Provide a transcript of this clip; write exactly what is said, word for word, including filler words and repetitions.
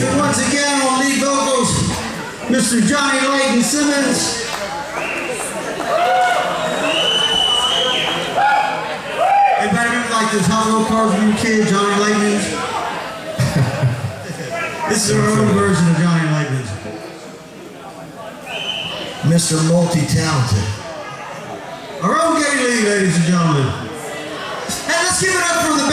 featuring once again on lead vocals, Mister Johnny Layton Simmons. Anybody remember like those Hot Wheel cars when you were a kid, Johnny Layton's? This is our own version of Johnny Layton's. Mister Multi-Talented. Our own Gay Lee, ladies and gentlemen. And let's give it up for the